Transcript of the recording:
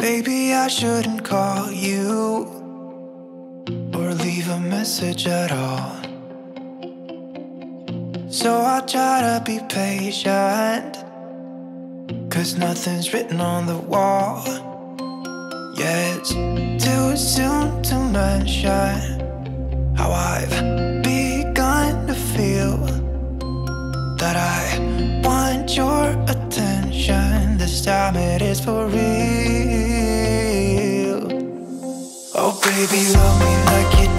Maybe I shouldn't call you or leave a message at all. So I'll try to be patient, 'cause nothing's written on the wall. Yeah, it's too soon to mention how I've begun to feel that I want your attention. This time it is for real. Oh baby, love me like you